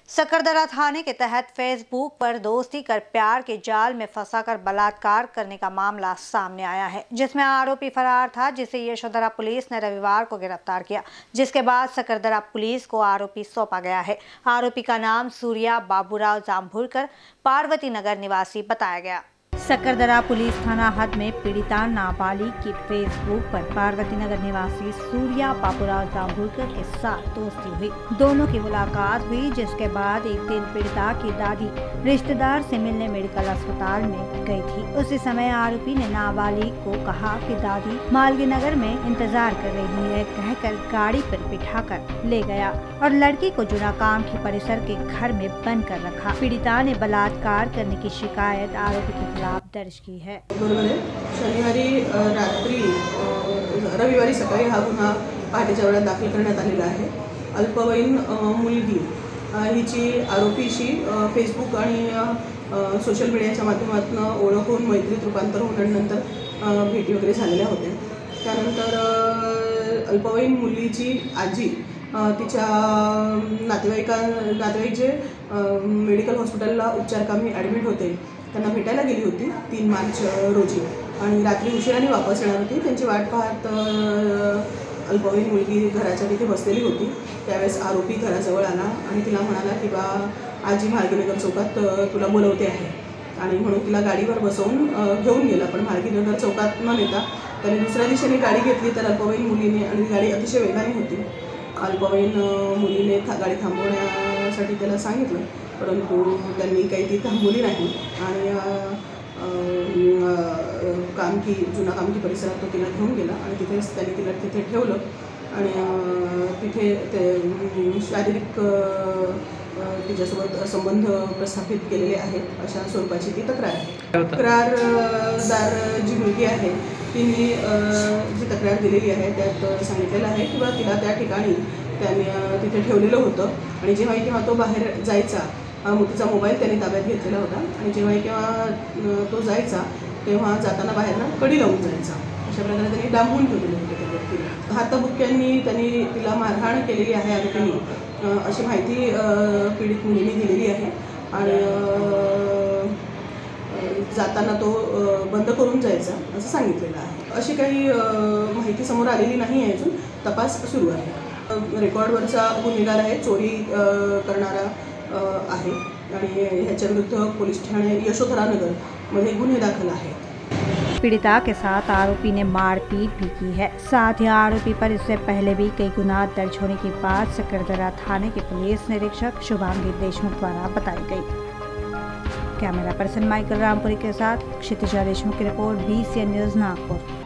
सकरदरा थाने के तहत फेसबुक पर दोस्ती कर प्यार के जाल में फंसाकर बलात्कार करने का मामला सामने आया है, जिसमें आरोपी फरार था, जिसे यशोधरा पुलिस ने रविवार को गिरफ्तार किया, जिसके बाद सकरदरा पुलिस को आरोपी सौंपा गया है। आरोपी का नाम सूर्या बाबूराव जाम्भुलकर पार्वती नगर निवासी बताया गया। सकरदरा पुलिस थाना हद में पीड़िता नाबालिग की फेसबुक पर पार्वती नगर निवासी सूर्या बाबूराव जाम्भुलकर के साथ दोस्ती हुई। दोनों की मुलाकात हुई, जिसके बाद एक दिन पीड़िता की दादी रिश्तेदार से मिलने मेडिकल अस्पताल में गई थी। उसी समय आरोपी ने नाबालिग को कहा कि दादी मालगी नगर में इंतजार कर रही है, कहकर गाड़ी पर बिठाकर ले गया और लड़की को जुनाकाम की परिसर के घर में बंद कर रखा। पीड़िता ने बलात्कार करने की शिकायत आरोपी के खिलाफ दर्ज की है। शनिवारी रात्री रविवारी सकाळी हा गुन्हा पहाटेच्या वेळात दाखल करण्यात आलेला आहे। अल्पवयीन मुलगी हिची आरोपीशी फेसबुक आणि सोशल मीडियाच्या माध्यमातून ओळख होऊन मैत्रीत रूपांतर होण्यानंतर भेटी वगैरे झालेल्या होत्या। त्यानंतर अल्पवयीन मुलीची आजी तिच्या नातेवाईक जे मेडिकल हॉस्पिटलला उपचारकामी ॲडमिट होते त्यांना भेटायला गेली होती 3 मार्च रोजी आणि रात्री उशिराने वापस येणार होती। त्यांची वाट पाहत अल्पवयीन मुलगी घराच्या तिथे बसलेली होती। त्यावेळेस आरोपी घराजवळ आला आणि तिला म्हणाला की बा आजी मालगीनगर चौकात तुला बोलवते आहे आणि म्हणून तिला गाडीवर बसवून घेऊन गेला। पण मालगीनगर चौकात न नेता त्याने दुसऱ्या दिशेने गाडी घेतली तर अल्पवयीन मुलीने आणि गाडी अतिशय वेगाने होती। अल्पवयीन मुलीने गाडी थांबवण्यासाठी त्याला सांगितलं, परंतु त्यांनी काही ती थांबवली नाही आणि जुना कामकी परिसरात तो तिला घेऊन गेला आणि तिथेच त्यांनी तिला तिथे ठेवलं आणि तिथे ते शारीरिक तिच्यासोबत संबंध प्रस्थापित केलेले आहेत अशा स्वरूपाची ती तक्रार आहे। तक्रारदार जी मुलगी आहे तिने जी तक्रार दिलेली आहे त्यात सांगितलेलं आहे की बा तिला त्या ठिकाणी त्यांनी तिथे ठेवलेलं होतं आणि जेव्हा तो बाहेर जायचा तिचा मोबाईल त्यांनी ताब्यात घेतलेला होता आणि जेव्हा तो जायचा तेव्हा जाताना बाहेरनं कडी लावून जायचा। अशा प्रकारे त्यांनी डांबून ठेवलेले होते त्या व्यक्तीला। हातबुक्यांनी त्यांनी तिला मारहाण केलेली आहे आरोपींनी अशी माहिती पीडित मुलीने दिलेली आहे आणि जाताना तो बंद करून जायचा असं सांगितलेलं आहे। अशी काही माहिती समोर आलेली नाही आहे, अजून तपास सुरू आहे। रेकॉर्डवरचा गुन्हेगार आहे, चोरी करणारा आहे आणि ह्याच्या विरुद्ध पोलीस ठाणे यशोधरा नगर मध्ये गुन्हे दाखल आहेत। पीड़िता के साथ आरोपी ने मारपीट भी की है। साथ ही आरोपी पर इससे पहले भी कई गुनाह दर्ज होने की बात सकरदरा थाने के पुलिस निरीक्षक शुभांगी देशमुख द्वारा बताई गई। कैमरा पर्सन माइकल रामपुरी के साथ क्षितिजा देशमुख की रिपोर्ट, BCN न्यूज़ नागपुर।